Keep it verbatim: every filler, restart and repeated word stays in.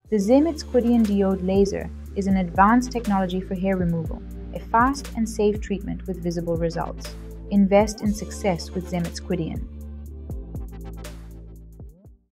The Zemits QuiDion diode laser is an advanced technology for hair removal, a fast and safe treatment with visible results. Invest in success with Zemits QuiDion.